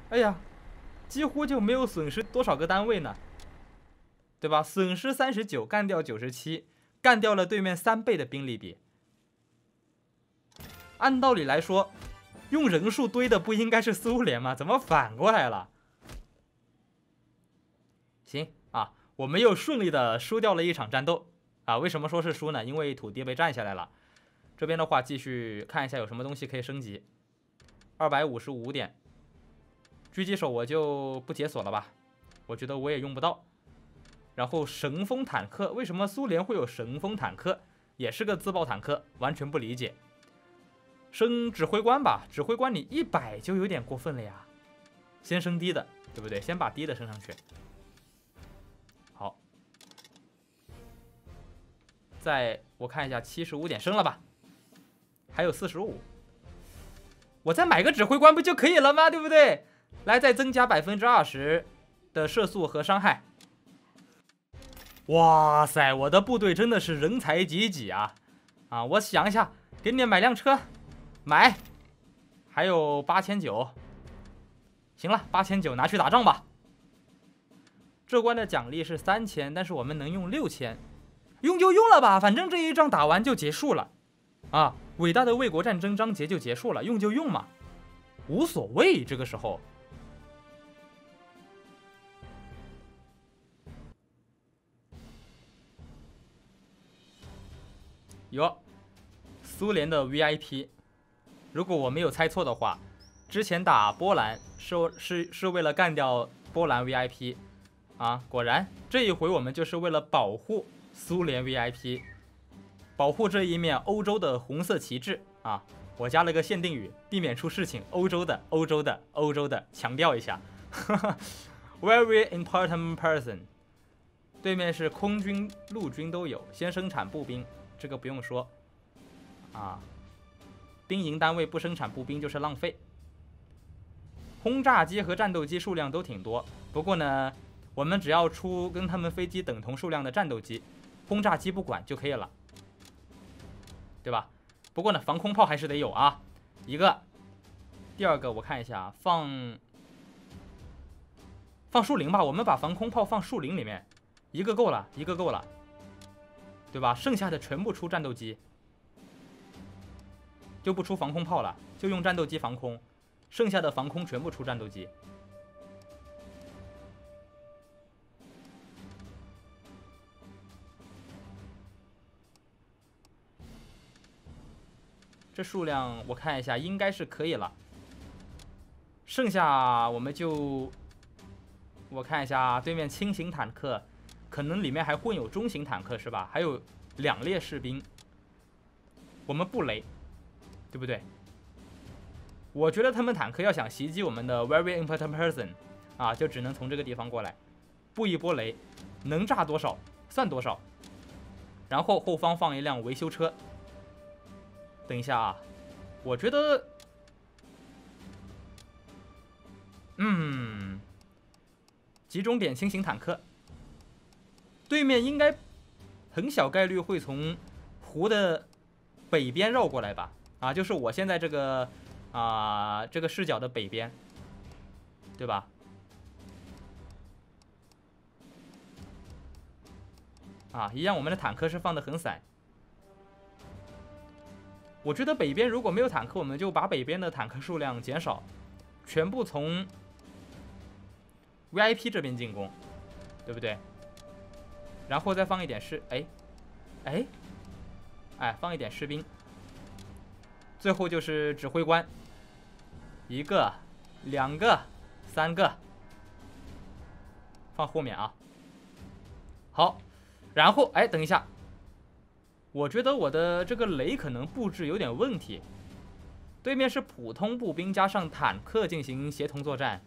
哎呀，几乎就没有损失多少个单位呢，对吧？损失39，干掉97，干掉了对面3倍的兵力比。按道理来说，用人数堆的不应该是苏联吗？怎么反过来了？行啊，我们又顺利的输掉了一场战斗啊！为什么说是输呢？因为土地被占下来了。这边的话，继续看一下有什么东西可以升级。255点，狙击手我就不解锁了吧，我觉得我也用不到。然后神风坦克，为什么苏联会有神风坦克？也是个自爆坦克，完全不理解。升指挥官吧，指挥官你100就有点过分了呀，先升低的，对不对？先把低的升上去。好，再我看一下75点升了吧，还有45，我再买个指挥官不就可以了吗？对不对？来，再增加20%的射速和伤害。哇塞，我的部队真的是人才济济啊！啊，我想一下，给你买辆车，买，还有8900，行了，8900拿去打仗吧。这关的奖励是3000，但是我们能用6000，用就用了吧，反正这一仗打完就结束了啊！伟大的卫国战争章节就结束了，用就用嘛，无所谓。这个时候。哟，苏联的 VIP， 如果我没有猜错的话，之前打波兰是为了干掉波兰 VIP 啊，果然这一回我们就是为了保护苏联 VIP， 保护这一面欧洲的红色旗帜啊。我加了个限定语，避免出事情。欧洲的，欧洲的，欧洲的，强调一下，very important person。对面是空军、陆军都有，先生产步兵。这个不用说，啊，兵营单位不生产步兵就是浪费。轰炸机和战斗机数量都挺多，不过呢，我们只要出跟他们飞机等同数量的战斗机，轰炸机不管就可以了，对吧？不过呢，防空炮还是得有啊，一个。第二个我看一下，放树林吧，我们把防空炮放树林里面，一个够了，一个够了。对吧？剩下的全部出战斗机，就不出防空炮了，就用战斗机防空，剩下的防空全部出战斗机。这数量我看一下，应该是可以了。剩下我们就，我看一下对面轻型坦克。可能里面还混有中型坦克是吧？还有2列士兵，我们不雷，对不对？我觉得他们坦克要想袭击我们的 very important person 啊，就只能从这个地方过来，布一波雷，能炸多少算多少。然后后方放一辆维修车。等一下啊，我觉得，集中点轻型坦克。对面应该很小概率会从湖的北边绕过来吧？啊，就是我现在这个这个视角的北边，对吧？啊，一样，我们的坦克是放得很散。我觉得北边如果没有坦克，我们就把北边的坦克数量减少，全部从 VIP 这边进攻，对不对？然后再放一点放一点士兵。最后就是指挥官，1个、2个、3个，放后面啊。好，然后等一下，我觉得我的这个雷可能布置有点问题。对面是普通步兵加上坦克进行协同作战，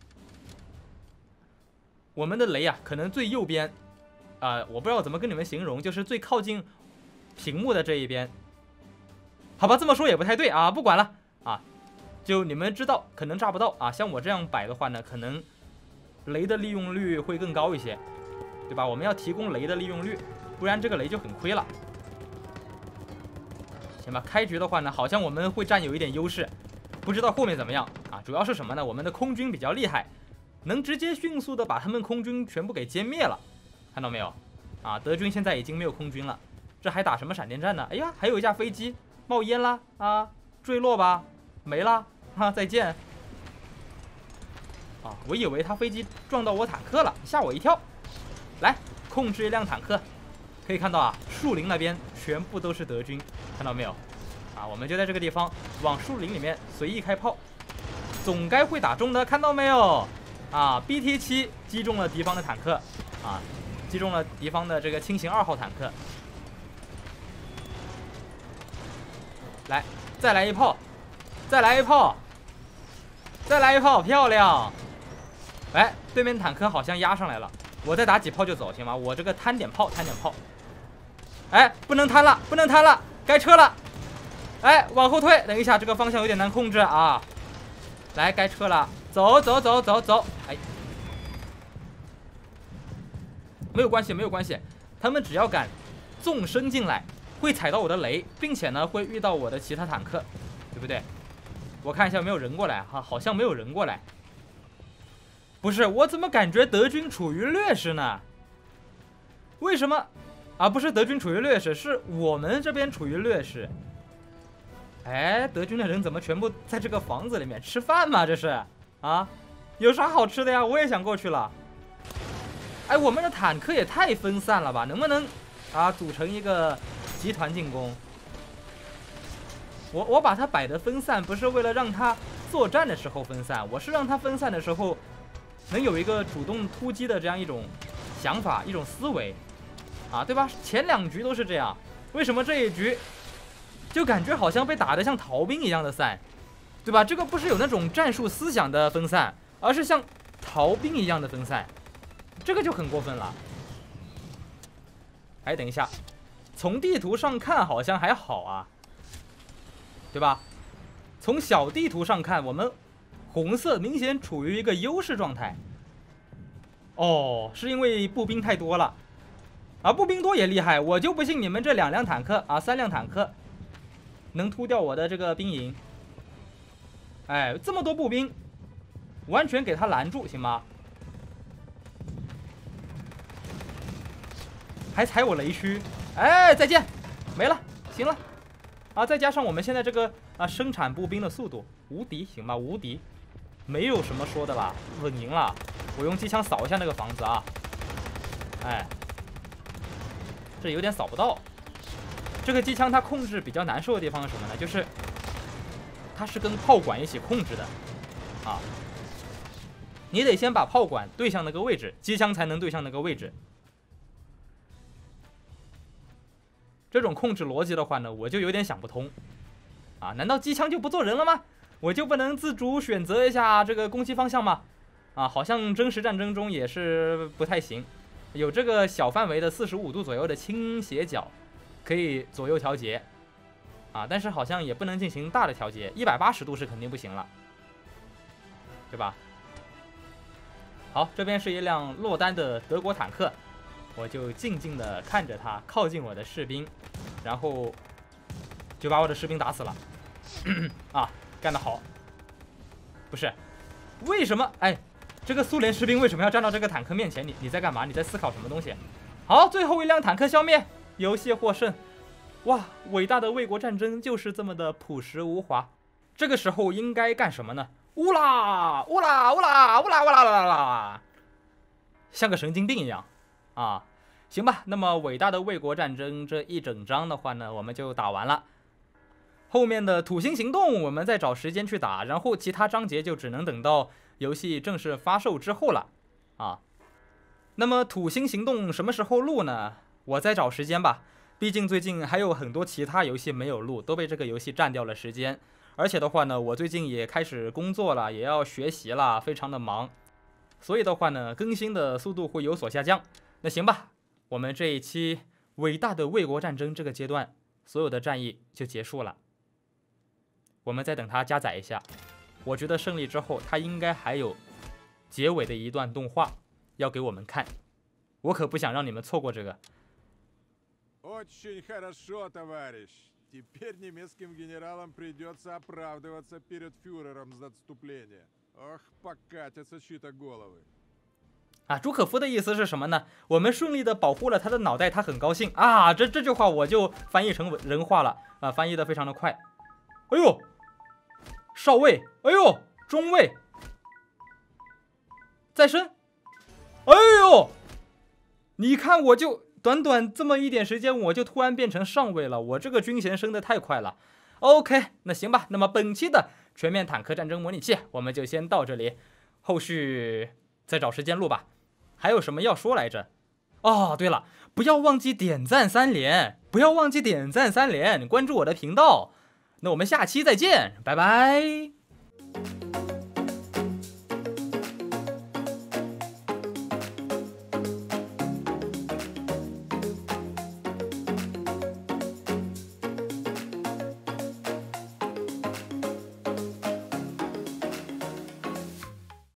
我们的雷啊，可能最右边。我不知道怎么跟你们形容，就是最靠近屏幕的这一边。好吧，这么说也不太对啊，不管了啊，就你们知道，可能炸不到啊。像我这样摆的话呢，可能雷的利用率会更高一些，对吧？我们要提供雷的利用率，不然这个雷就很亏了。行吧，开局的话呢，好像我们会占有一点优势， 不知道后面怎么样啊？主要是什么呢？我们的空军比较厉害，能直接迅速的把他们空军全部给歼灭了，看到没有？啊，德军现在已经没有空军了，这还打什么闪电战呢？哎呀，还有一架飞机冒烟啦啊，坠落吧，没啦，哈，再见。啊，我以为他飞机撞到我坦克了，吓我一跳。来，控制一辆坦克，可以看到啊，树林那边全部都是德军，看到没有？啊，我们就在这个地方往树林里面随意开炮，总该会打中的，看到没有？啊 ，BT7 击中了敌方的坦克，啊，击中了敌方的这个轻型2号坦克。来，再来一炮，再来一炮，再来一炮，漂亮！哎，对面坦克好像压上来了，我再打几炮就走，行吗？我这个摊点炮，摊点炮。哎，不能摊了，不能摊了，该撤了。哎，往后退，等一下，这个方向有点难控制啊。来，该撤了，走走走走走。哎，没有关系，没有关系，他们只要敢纵深进来，会踩到我的雷，并且呢会遇到我的其他坦克，对不对？我看一下有没有人过来哈，好像没有人过来。不是，我怎么感觉德军处于劣势呢？为什么？啊，不是德军处于劣势，是我们这边处于劣势。哎，德军的人怎么全部在这个房子里面吃饭吗？这是啊，有啥好吃的呀？我也想过去了。哎，我们的坦克也太分散了吧？能不能啊组成一个集团进攻？我把它摆的分散，不是为了让它作战的时候分散，我是让它分散的时候能有一个主动突击的这样一种想法、一种思维，啊，对吧？前2局都是这样，为什么这一局就感觉好像被打得像逃兵一样的散，对吧？这个不是有那种战术思想的分散，而是像逃兵一样的分散，这个就很过分了。哎，等一下，从地图上看好像还好啊，对吧？从小地图上看，我们红色明显处于一个优势状态。哦，是因为步兵太多了，啊，步兵多也厉害，我就不信你们这2辆坦克啊，3辆坦克能突掉我的这个兵营。哎，这么多步兵，完全给他拦住，行吗？还踩我雷区，哎，再见，没了，行了，啊，再加上我们现在这个生产步兵的速度无敌，行吧，无敌，没有什么说的啦，稳赢了。我用机枪扫一下那个房子啊，哎，这有点扫不到。这个机枪它控制比较难受的地方是什么呢？就是它是跟炮管一起控制的啊，你得先把炮管对向那个位置，机枪才能对向那个位置。这种控制逻辑的话呢，我就有点想不通啊！难道机枪就不做人了吗？我就不能自主选择一下这个攻击方向吗？啊，好像真实战争中也是不太行，有这个小范围的45度左右的倾斜角，可以左右调节，啊，但是好像也不能进行大的调节，180度是肯定不行了，对吧？好，这边是一辆落单的德国坦克，我就静静地看着它靠近我的士兵，然后就把我的士兵打死了。啊，干得好！不是，为什么？哎，这个苏联士兵为什么要站到这个坦克面前？你在干嘛？你在思考什么东西？好，最后一辆坦克消灭，游戏获胜。哇，伟大的卫国战争就是这么的朴实无华。这个时候应该干什么呢？乌啦乌啦乌啦乌啦乌啦啦啦，像个神经病一样啊！行吧，那么伟大的卫国战争这一整章的话呢，我们就打完了。后面的土星行动我们再找时间去打，然后其他章节就只能等到游戏正式发售之后了啊。那么土星行动什么时候录呢？我再找时间吧，毕竟最近还有很多其他游戏没有录，都被这个游戏占掉了时间。而且的话呢，我最近也开始工作了，也要学习了，非常的忙，所以的话呢，更新的速度会有所下降。那行吧，我们这一期伟大的卫国战争这个阶段，所有的战役就结束了。我们再等它加载一下，我觉得胜利之后，它应该还有结尾的一段动画要给我们看，我可不想让你们错过这个。 Очень хорошо, товарищ. Теперь немецким генералам придется оправдываться перед фюрером за отступление. Ох, покатятся чьи-то головы. 啊，朱可夫的意思是什么呢？我们顺利的保护了他的脑袋，他很高兴啊。这句话我就翻译成人话了啊，翻译的非常的快。哎呦，少尉，哎呦，中尉，再升，哎呦，你看我就短短这么一点时间，我就突然变成上尉了，我这个军衔升的太快了。OK， 那行吧，那么本期的全面坦克战争模拟器我们就先到这里，后续再找时间录吧。还有什么要说来着？哦，对了，不要忘记点赞3连，不要忘记点赞3连，关注我的频道。那我们下期再见，拜拜。